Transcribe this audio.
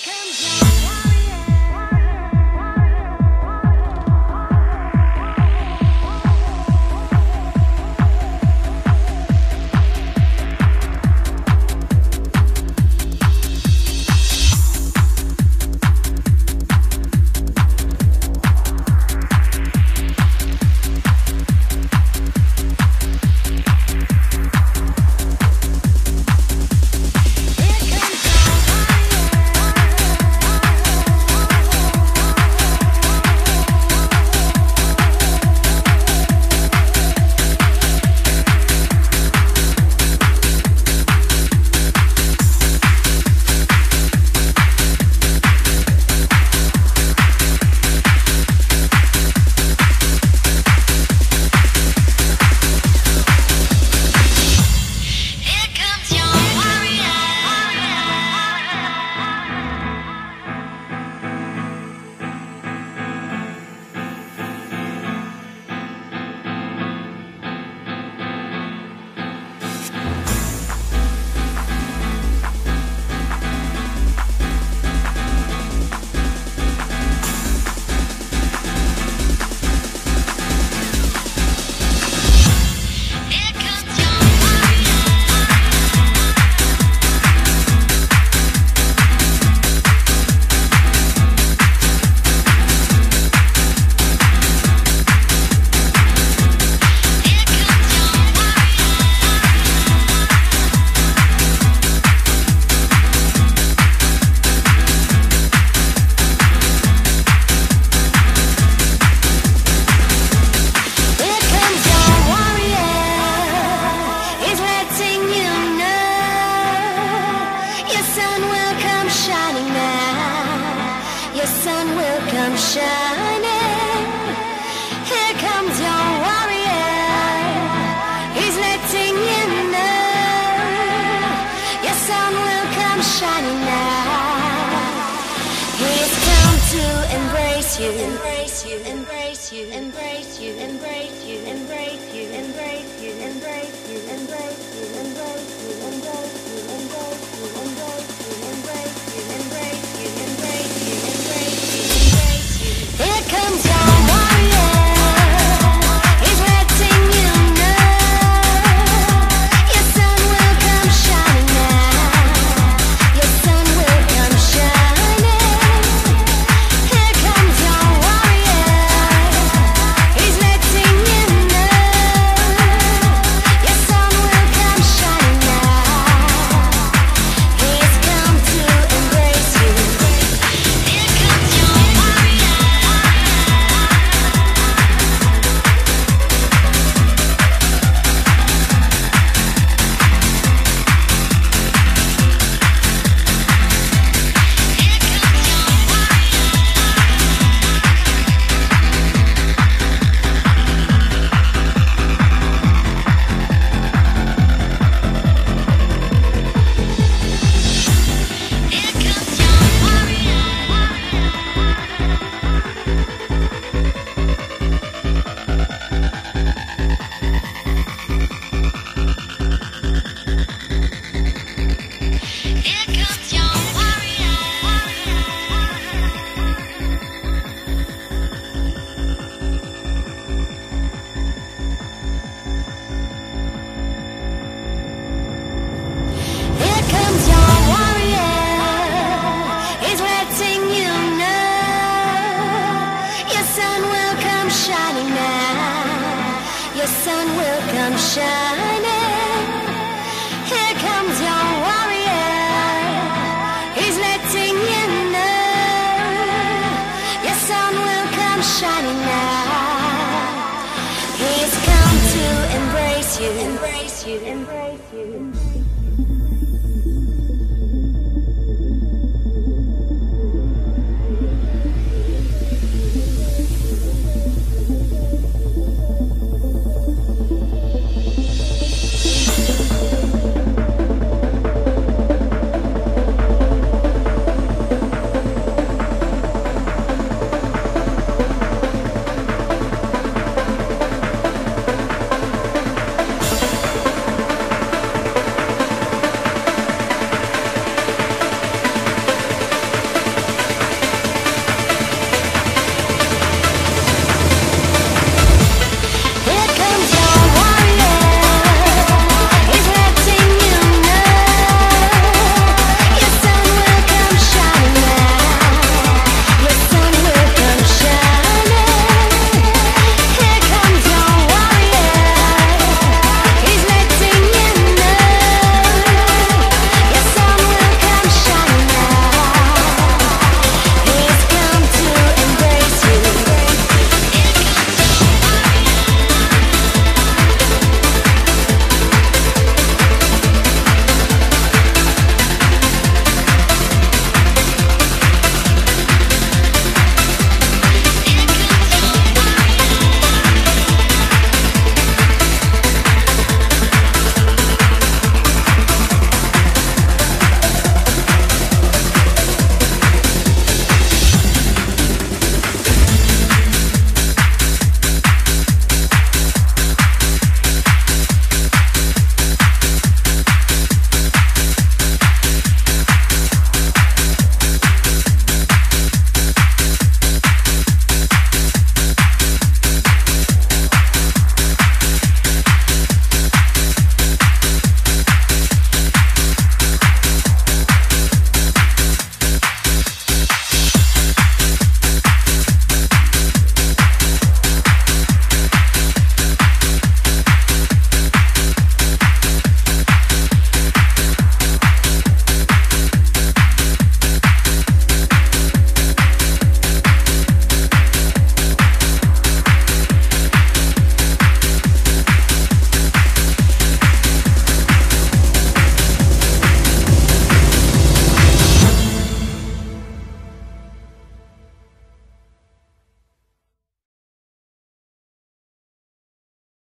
come shining. Here comes your warrior. He's letting you know your sun will come shining now. He's come to embrace you, embrace you, embrace you, embrace you, embrace you, embrace you, embrace you, embrace you, embrace you, embrace you, embrace you, embrace you, embrace you, embrace you, embrace you, embrace you, embrace you, embrace you. Here comes your warrior. He's letting you know your sun will come shining now. Your sun will come shining. Here comes your warrior. He's letting you know your sun will come shining now. He's come to embrace you. Here comes your warrior. Your sun will come shining. Here comes your warrior. He's letting you know your sun will come shining now. He's come to embrace you, embrace you, embrace you.